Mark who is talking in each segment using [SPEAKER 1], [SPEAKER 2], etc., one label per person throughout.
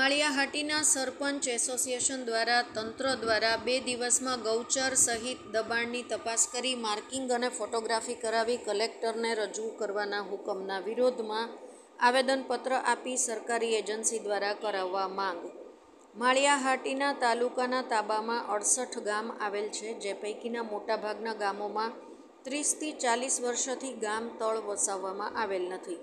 [SPEAKER 1] માળિયાહાટીના સરપંચ association દ્વારા તંત્ર દ્વારા 2 દિવસમાં ગૌચર સહિત દબાણની તપાસ કરી માર્કિંગ અને ફોટોગ્રાફી કરાવી કલેક્ટરને રજૂ કરવાના હુકમના વિરોધમાં આવેદનપત્ર આપી સરકારી એજન્સી દ્વારા કરાવવા માંગ। માળિયાહાટીના તાલુકાના તાબામાં 68 ગામ આવેલ છે, જે પૈકીના મોટાભાગના ગામોમાં 30 થી 40 વર્ષથી ગામ તળ વસાવવામાં આવેલ નથી।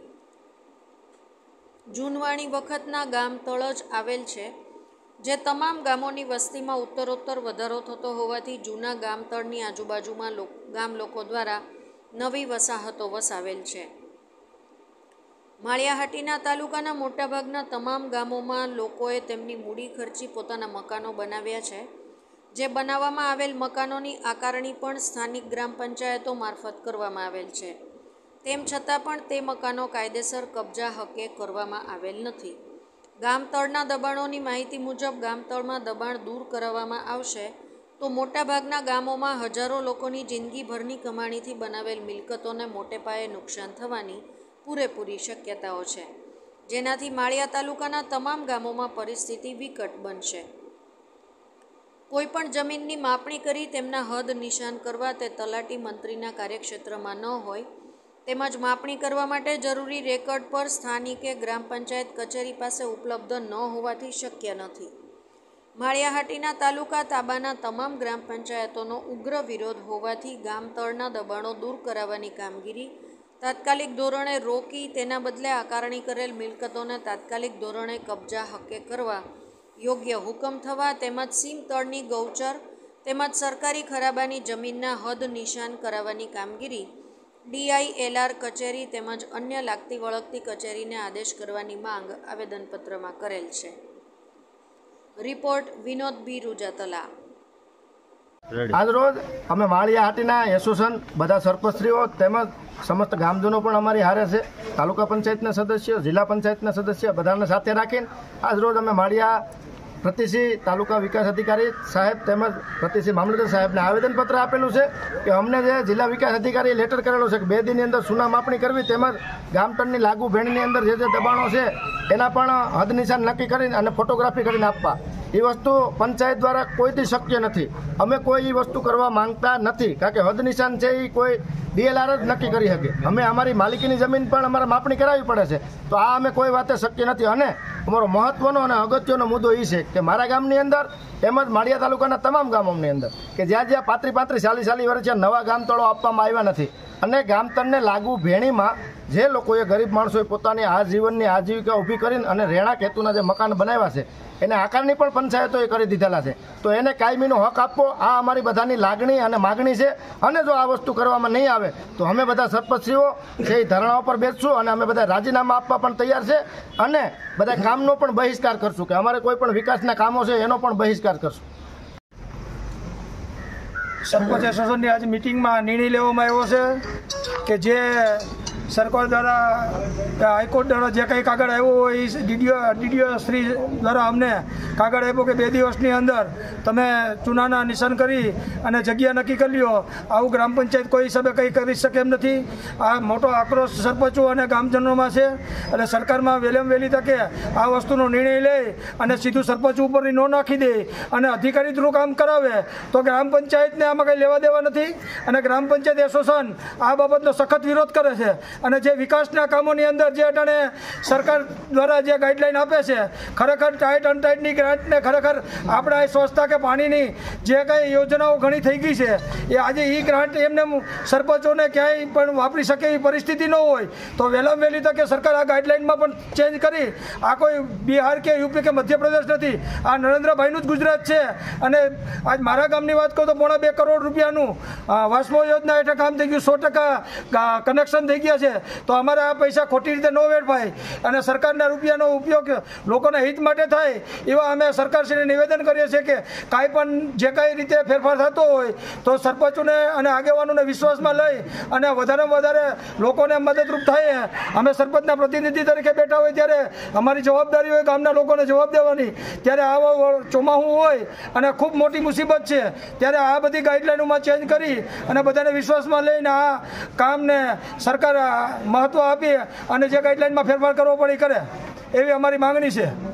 [SPEAKER 1] જૂનવાણી વખતના ગામ તળ જ આવેલ છે, જે તમામ ગામોની વસ્તીમાં ઉત્તરોત્તર વધારો થતો હોવાથી જૂના ગામ તળની આજુબાજુમાં ગામ લોકો દ્વારા નવી વસાહતો વસાવેલ છે। માળિયાહાટીના તાલુકાના મોટાભાગના તમામ ગામોમાં લોકોએ તેમની મૂડી ખર્ચી પોતાના મકાનો બનાવ્યા છે, જે બનાવવામાં આવેલ મકાનોની આકારણી પણ સ્થાનિક ગ્રામ પંચાયતો મારફત કરવામાં આવેલ છે। તેમ છતાં પણ તે મકાનો કાયદેસર કબજા હકે કરવામાં આવેલ નથી। ગામતળના દબાણોની માહિતી મુજબ ગામતળમાં દબાણ દૂર કરાવવામાં આવશે તો મોટાભાગના ગામોમાં હજારો લોકોની જિંદગીભરની કમાણીથી બનાવેલ મિલકતોને મોટે પાયે નુકસાન થવાની પૂરેપૂરી શક્યતાઓ છે, જેનાથી માળિયા તાલુકાના તમામ ગામોમાં પરિસ્થિતિ વિકટ બનશે। કોઈપણ જમીનની માપણી કરી તેમના હદ નિશાન કરવા તે તલાટી મંત્રીના કાર્યક્ષેત્રમાં ન હોય, તેમજ માપણી કરવા માટે જરૂરી રેકર્ડ પર સ્થાનિકે ગ્રામ પંચાયત કચેરી પાસે ઉપલબ્ધ ન હોવાથી શક્ય નથી। માળિયાહાટીના તાલુકા તાબાના તમામ ગ્રામ પંચાયતોનો ઉગ્ર વિરોધ હોવાથી ગામતળના દબાણો દૂર કરાવવાની કામગીરી તાત્કાલિક ધોરણે રોકી તેના બદલે આકારણી કરેલ મિલકતોને તાત્કાલિક ધોરણે કબજા હકે કરવા યોગ્ય હુકમ થવા, તેમજ સીમ તળની ગૌચર તેમજ સરકારી ખરાબાની જમીનના હદ નિશાન કરાવવાની કામગીરી DILR કચેરી તેમજ અન્ય લાગતી વળગતી કચેરીને આદેશ કરવાની માંગ આવેદનપત્રમાં કરેલ છે। રિપોર્ટ વિનોદ બી રૂજાતલા।
[SPEAKER 2] આજરોજ અમે માળિયાહાટીના એસોસિએશન બધા સરપંચશ્રીઓ તેમજ સમસ્ત ગામજનો પણ અમારી હારે છે। તાલુકા પંચાયતના સદસ્ય, જિલ્લા પંચાયતના સદસ્ય બધાને સાથે રાખીને આજરોજ અમે માળિયા પ્રતિસિંહ તાલુકા વિકાસ અધિકારી સાહેબ તેમજ પ્રતિસિંહ મામલતદાર સાહેબને આવેદનપત્ર આપેલું છે કે અમને જે જિલ્લા વિકાસ અધિકારીએ લેટર કરેલો છે કે 2 દિનની અંદર સુના માપણી કરવી તેમજ ગામતળની લાગુ ભેણની અંદર જે દબાણો છે એના પણ હદ નિશાન નક્કી કરીને અને ફોટોગ્રાફી કરીને આપવા। એ વસ્તુ પંચાયત દ્વારા કોઈથી શક્ય નથી। અમે કોઈ એ વસ્તુ કરવા માંગતા નથી, કારણ કે હદ નિશાન છે એ કોઈ DLR જ નક્કી કરી શકે। અમે અમારી માલિકીની જમીન પણ અમારે માપણી કરાવવી પડે છે, તો આ અમે કોઈ વાતે શક્ય નથી। અને અમારો મહત્વનો અને અગત્યનો મુદ્દો એ છે કે મારા ગામની અંદર તેમજ માળિયા તાલુકાના તમામ ગામોની અંદર કે જ્યાં 35-40 વર્ષથી નવા ગામતળો આપવામાં આવ્યા નથી અને ગામતળને લાગુ ભેણીમાં જે લોકોએ ગરીબ માણસોએ પોતાની આજીવનની આજીવિકા ઊભી કરીને અને રહેણાંક હેતુના જે મકાન બનાવ્યા છે એને આકારની પણ પંચાયતોએ કરી દીધેલા છે, તો એને કાયમીનો હક આપવો આ અમારી બધાની લાગણી અને માગણી છે। અને જો આ વસ્તુ કરવામાં નહીં આવે તો અમે બધા સરપંચશ્રીઓ છે એ ધરણા ઉપર બેસશું અને અમે બધા રાજીનામા આપવા પણ તૈયાર છે અને બધા કામનો પણ બહિષ્કાર કરશું કે અમારે કોઈ પણ વિકાસના કામો છે એનો પણ બહિષ્કાર કરશું।
[SPEAKER 3] સરપંચ એસોસિએશનની આજે મિટિંગમાં નિર્ણય લેવામાં આવ્યો છે કે જે સરકાર દ્વારા હાઈકોર્ટ દ્વારા જે કંઈ કાગળ આવ્યો હોય એ DDO શ્રી દ્વારા અમને કાગળ આપ્યો કે 2 દિવસની અંદર તમે ચૂનાના નિશાન કરી અને જગ્યા નક્કી કરી લ્યો। આવું ગ્રામ પંચાયત કોઈ હિસાબે કંઈ કરી શકે એમ નથી। આ મોટો આક્રોશ સરપંચો અને ગામજનોમાં છે, એટલે સરકારમાં વહેલી તકે આ વસ્તુનો નિર્ણય લે અને સીધું સરપંચ ઉપરની નો નાખી દે અને અધિકારી થ્રુ કામ કરાવે તો ગ્રામ પંચાયતને આમાં કંઈ લેવા દેવા નથી। અને ગ્રામ પંચાયત એસોસિએશન આ બાબતનો સખત વિરોધ કરે છે અને જે વિકાસના કામોની અંદર જે અટાણે સરકાર દ્વારા જે ગાઈડલાઈન આપે છે ખરેખર ટાઈટ અનટાઈટની ગ્રાન્ટને ખરેખર આપણા સ્વચ્છતા કે પાણીની જે કંઈ યોજનાઓ ઘણી થઈ ગઈ છે એ આજે એ ગ્રાન્ટ એમને સરપંચોને ક્યાંય પણ વાપરી શકે એવી પરિસ્થિતિ ન હોય તો વહેલી તકે સરકાર આ ગાઈડલાઇનમાં પણ ચેન્જ કરી, આ કોઈ બિહાર કે યુપી કે મધ્યપ્રદેશ નથી, આ નરેન્દ્રભાઈનું જ ગુજરાત છે। અને આજ મારા ગામની વાત કહું તો 2.5 કરોડ રૂપિયાનું વાસ્મો યોજના હેઠળ કામ થઈ ગયું, 100% કનેક્શન થઈ ગયા છે। તો અમારે આ પૈસા ખોટી રીતે ન વેડફાય અને સરકારના રૂપિયાનો ઉપયોગ લોકોના હિત માટે થાય એવા અમે સરકારશ્રીને નિવેદન કરીએ છીએ કે કાંઈ પણ જે કાંઈ રીતે ફેરફાર થતો હોય તો સરપંચોને અને આગેવાનોને વિશ્વાસમાં લઈ અને વધારેમાં વધારે લોકોને મદદરૂપ થાય। અમે સરપંચના પ્રતિનિધિ તરીકે બેઠા હોય ત્યારે અમારી જવાબદારી હોય ગામના લોકોને જવાબ દેવાની। ત્યારે આવો ચોમાસું હોય અને ખૂબ મોટી મુસીબત છે ત્યારે આ બધી ગાઈડલાઈનોમાં ચેન્જ કરી અને બધાને વિશ્વાસમાં લઈને આ કામને સરકાર મહત્વ આપી અને જે ગાઈડલાઈનમાં ફેરફાર કરવો પડે કરે એવી અમારી માંગણી છે।